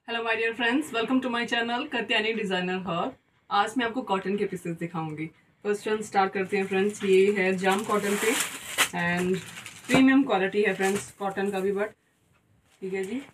Hello my dear friends, welcome to my channel Katyani designer हर। आज मैं आपको कॉटन के पीसेस दिखाऊंगी। फर्स्ट हम स्टार्ट करते हैं फ्रेंड्स। ये है जाम कॉटन पे एंड प्रीमियम क्वालिटी है फ्रेंड्स कॉटन का भी, बट ठीक है जी।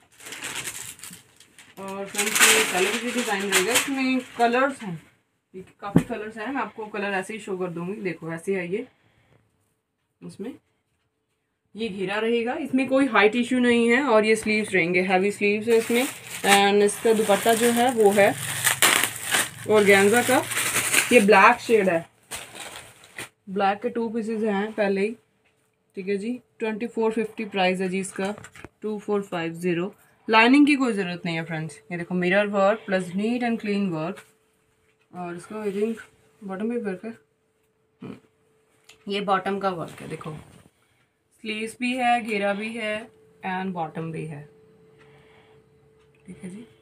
और फ्रेंड्स ये कलर की डिज़ाइन रहेगा, इसमें कलर्स हैं, काफ़ी कलर्स हैं। मैं आपको कलर ऐसे ही शो कर दूँगी। देखो ऐसे है ये, उसमें ये घेरा रहेगा, इसमें कोई हाइट इशू नहीं है। और ये स्लीव्स रहेंगे, हैवी स्लीव्स है इसमें। एंड इसका दुपट्टा जो है वो है ऑर्गेन्जा का। ये ब्लैक शेड है, ब्लैक के 2 पीसेज हैं पहले ही, ठीक है जी। 2450 प्राइस है जी इसका, 2450। लाइनिंग की कोई ज़रूरत नहीं है फ्रेंड्स। ये देखो mirror work plus neat and clean work. और इसका आई थिंक बॉटम भी वर्क है। ये बॉटम का वर्क है, देखो स्लीव्स भी है, घेरा भी है एंड बॉटम भी है, ठीक है जी।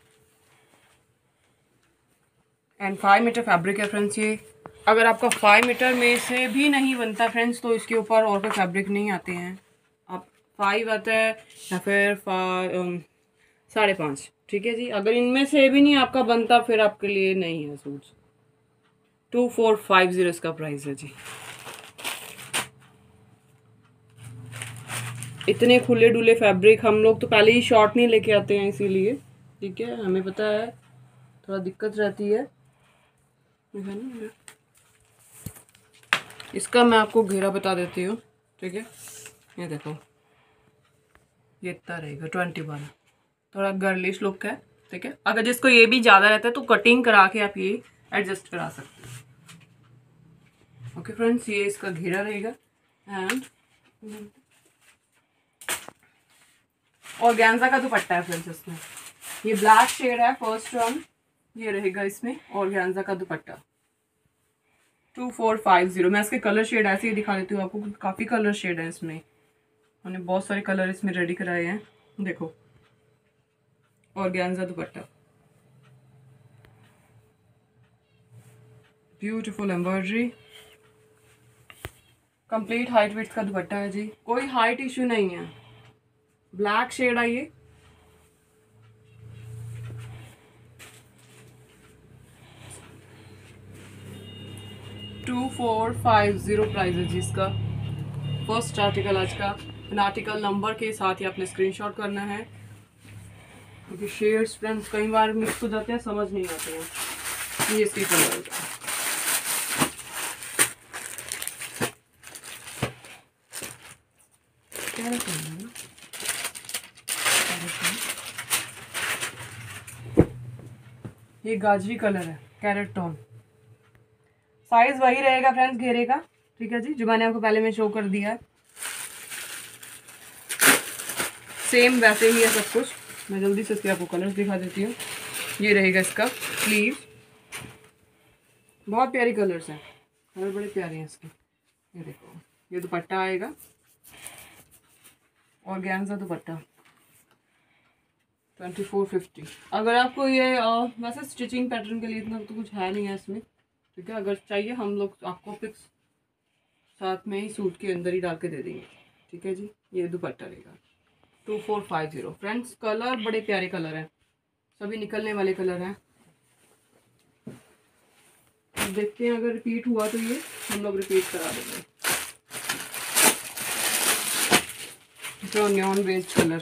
एंड 5 मीटर फैब्रिक है फ्रेंड्स ये। अगर आपका 5 मीटर में से भी नहीं बनता फ्रेंड्स तो इसके ऊपर और कोई फैब्रिक नहीं आते हैं। आप 5 आता है या फिर 5.5, ठीक है जी। अगर इनमें से भी नहीं आपका बनता फिर आपके लिए नहीं है सूट्स। 2450 इसका प्राइस है जी। इतने खुले डुले फैब्रिक हम लोग तो पहले ही शॉर्ट नहीं लेके आते हैं, इसीलिए ठीक है, हमें पता है थोड़ा दिक्कत रहती है ना। इसका मैं आपको घेरा बता देती हूँ, ठीक है। ये देखो ये इतना रहेगा 21, थोड़ा गर्लिश लुक है, ठीक है। अगर जिसको ये भी ज़्यादा रहता है तो कटिंग करा के आप ये एडजस्ट करा सकते हैं। ओके फ्रेंड्स, ये इसका घेरा रहेगा। एंड ऑर्गेन्जा का दुपट्टा है फ्रेंड्स इसमें। ये ब्लैक शेड है फर्स्ट वन, ये रहेगा इसमें ऑर्गेन्जा का दुपट्टा। 2450। मैं इसके कलर शेड ऐसे ही दिखा देती हूँ आपको, काफ़ी कलर शेड है इसमें। हमने बहुत सारे कलर इसमें रेडी कराए हैं, देखो organza dupatta, beautiful embroidery, complete height width का दुपट्टा है जी, कोई हाइट इशू नहीं है। ब्लैक शेड है ये। $2450 प्राइस है जी इसका। फर्स्ट आर्टिकल आज का। आर्टिकल नंबर के साथ ही आपने स्क्रीनशॉट करना है, क्योंकि शेड्स फ्रेंड्स कई बार मिक्स हो जाते हैं, समझ नहीं आते हैं। ये इसकी कलर का ये गाजरी कलर है, कैरेट टोन। साइज वही रहेगा फ्रेंड्स घेरे का, ठीक है जी, जो मैंने आपको पहले में शो कर दिया है। सेम वैसे ही है सब कुछ। मैं जल्दी से इसके आपको कलर्स दिखा देती हूँ। ये रहेगा इसका स्लीव, बहुत प्यारी कलर्स हैं, कलर बड़े प्यारे हैं इसके। ये देखो ये दुपट्टा आएगा, ऑर्गेन्जा दुपट्टा 2450। अगर आपको ये वैसे स्टिचिंग पैटर्न के लिए इतना तो कुछ है नहीं है इसमें, ठीक है। अगर चाहिए हम लोग आपको फिक्स साथ में ही सूट के अंदर ही डाल के दे देंगे, ठीक है जी। ये दुपट्टा रहेगा 2450 फ्रेंड्स। कलर बड़े प्यारे कलर हैं, सभी निकलने वाले कलर हैं। देखते हैं अगर रिपीट हुआ तो ये हम लोग रिपीट करा देंगे। जो न्योन बेस्ड कलर,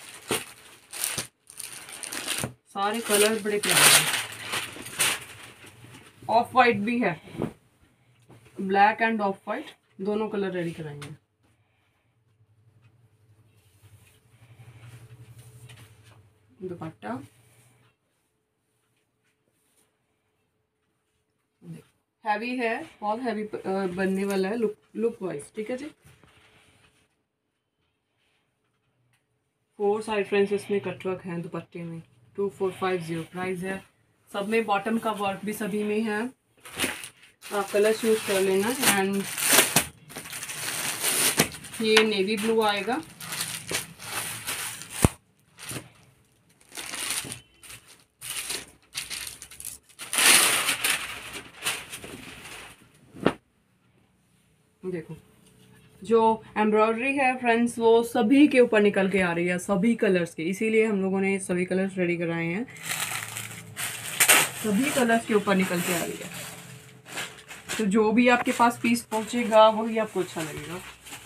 सारे कलर बड़े प्यारे हैं। ऑफ वाइट भी है, ब्लैक एंड ऑफ वाइट दोनों कलर रेडी कराएंगे। दुपट्टा हैवी है, बहुत हैवी बनने वाला है लुक वाइज, ठीक है जी। 4 साइड फ्रेंड्स इसमें कटवर्क है दुपट्टे में। 2450 प्राइस है। सब में बॉटम का वर्क भी सभी में है, आप कलर चूज कर लेना। एंड ये नेवी ब्लू आएगा, देखो जो एम्ब्रॉयडरी है फ्रेंड्स वो सभी के ऊपर निकल के आ रही है, सभी कलर्स के, इसीलिए हम लोगों ने सभी कलर्स रेडी कराए हैं। सभी कलर्स के ऊपर निकल के आ रही है, तो जो भी आपके पास पीस पहुंचेगा वही आपको अच्छा लगेगा।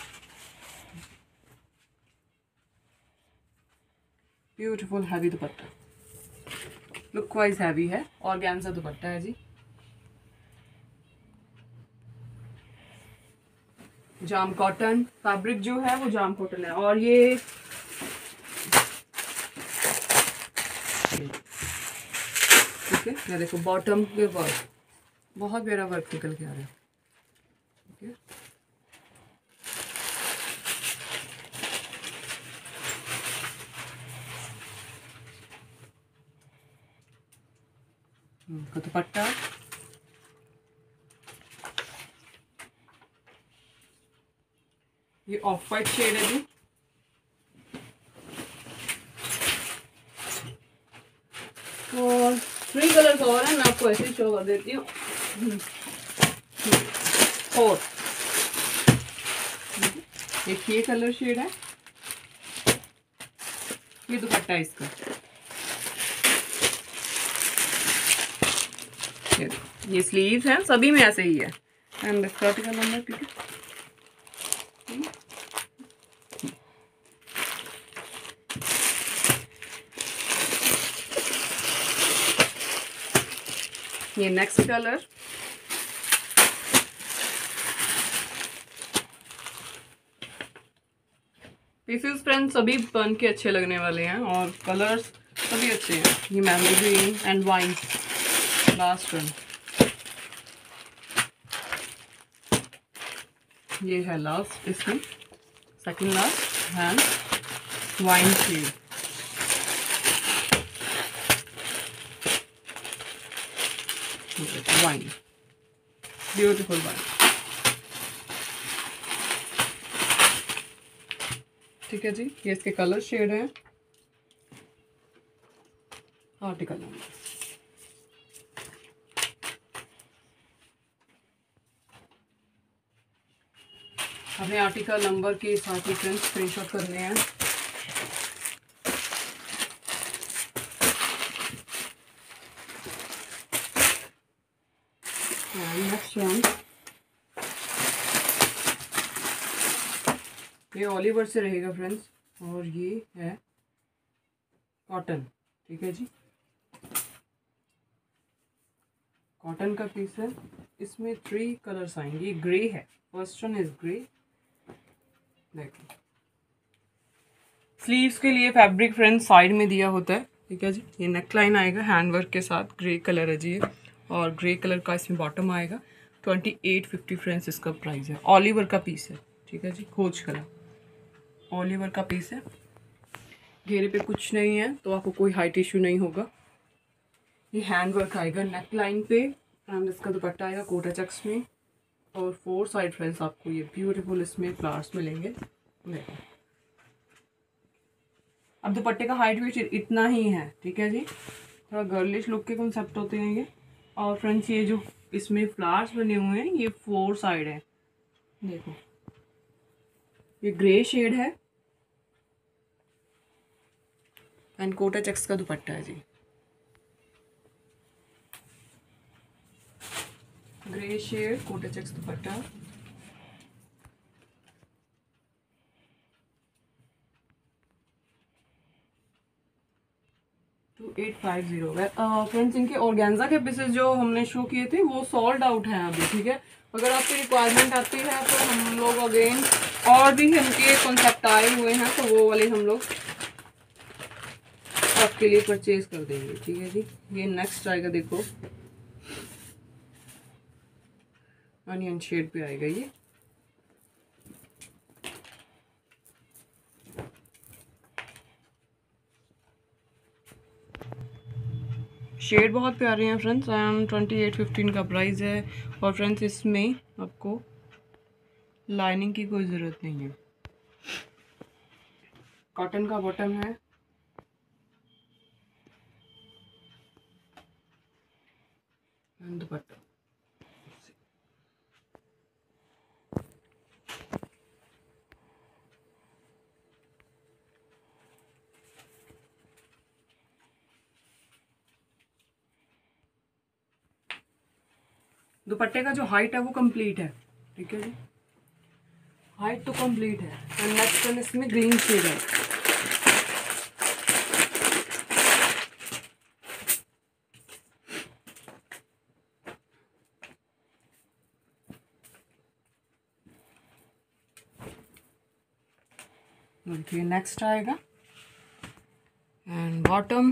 Beautiful heavy dupatta, look wise heavy है, ऑर्गेन्जा दुपट्टा है जी। जाम कॉटन फैब्रिक जो है वो जाम कॉटन है, और ये ठीक है, ये देखो बॉटम पे वर्क, बहुत प्यारा वर्क निकल के आ रहा है। ठीक है, दुपट्टा ये ऑफ वाइट शेड है जी। और 3 कलर्स और हैं, मैं आपको ऐसे ही शो कर देती हूँ। 4, एक ये कलर शेड है, ये दुपट्टा है इसका, ये स्लीव्स हैं, सभी में ऐसे ही है। एंड स्कर्ट का नंबर ठीक है, ये नेक्स्ट कलर, पीसेस फ्रेंड्स सभी बन के अच्छे लगने वाले हैं और कलर्स सभी अच्छे हैं। ये mango green and wine, last one, ये है लास्ट, इसमें second last and wine shade. Wine, beautiful wine. ठीक है जी, ये इसके कलर शेड है। आर्टिकल नंबर, हमें आर्टिकल नंबर के साथ ही फ्रेंड्स स्क्रीनशॉट करने हैं। नेक्स्ट वन, ये ऑलिवर से रहेगा फ्रेंड्स, और ये है कॉटन। ठीक है जी, कॉटन का पीस है, इसमें 3 कलर्स आएंगे। ये ग्रे है, फर्स्ट वन इज ग्रे। देखो स्लीव्स के लिए फैब्रिक फ्रेंड्स साइड में दिया होता है। ठीक है जी, ये नेक लाइन आएगा हैंडवर्क के साथ, ग्रे कलर है जी ये, और ग्रे कलर का इसमें बॉटम आएगा। 2850 फ्रेंड्स इसका प्राइस है। ऑलिवर का पीस है। ठीक है जी, खोज कलर ऑलिवर का पीस है। घेरे पे कुछ नहीं है तो आपको कोई हाइट इशू नहीं होगा। ये हैंड वर्क आएगा नेक लाइन पे, एंड इसका दुपट्टा आएगा कोटा चेक्स में, और 4 साइड फ्रेंड्स आपको ये ब्यूटीफुल इसमें फ्लावर्स मिलेंगे। देखो अब दुपट्टे का हाइट भी इतना ही है। ठीक है जी, थोड़ा गर्लिश लुक के कॉन्सेप्ट होते हैं ये। और फ्रेंड्स ये जो इसमें फ्लावर्स बने हुए हैं ये 4 साइड है। देखो ये ग्रे शेड है एंड कोटा चेक्स का दुपट्टा है जी। Grey shade, Kota checks dupatta. Friends इनके ऑर्गेन्जा के पीसेस जो हमने शो किए थे वो सोल्ड आउट हैं अभी। ठीक है, अगर आपकी रिक्वायरमेंट आती है तो हम लोग अगेन और भी इनके कॉन्सेप्ट आए हुए हैं तो वो वाले हम लोग आपके लिए परचेज कर देंगे। ठीक है जी, ये नेक्स्ट आएगा, देखो अनियन शेड पे आएगा ये। शेड बहुत प्यारे हैं फ्रेंड्स, एंड 2815 का प्राइस है। और फ्रेंड्स इसमें आपको लाइनिंग की कोई ज़रूरत नहीं है। कॉटन का बॉटम है, दुपट्टा। दुपट्टे का जो हाइट है वो कंप्लीट है, ठीक है जी, हाइट तो कंप्लीट है। और नेक्स्ट वन इसमें ग्रीन शेड है। देखिए नेक्स्ट आएगा एंड बॉटम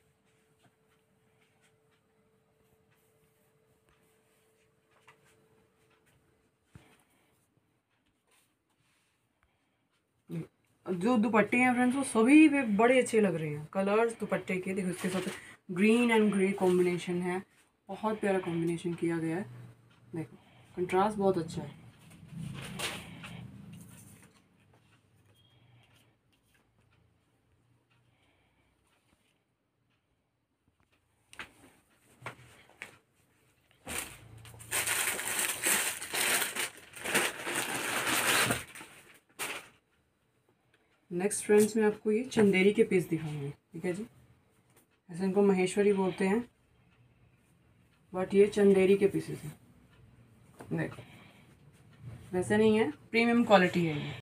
जो दुपट्टे हैं फ्रेंड्स वो सभी वे बड़े अच्छे लग रहे हैं। कलर्स दुपट्टे के देखो, इसके साथ ग्रीन एंड ग्रे कॉम्बिनेशन है, बहुत प्यारा कॉम्बिनेशन किया गया है। देखो कंट्रास्ट बहुत अच्छा है। नेक्स्ट फ्रेंड्स मैं आपको ये चंदेरी के पीस दिखाऊंगी, ठीक है जी। ऐसे इनको महेश्वरी बोलते हैं, बट ये चंदेरी के पीसेस हैं। देखो वैसे नहीं है, प्रीमियम क्वालिटी है ये।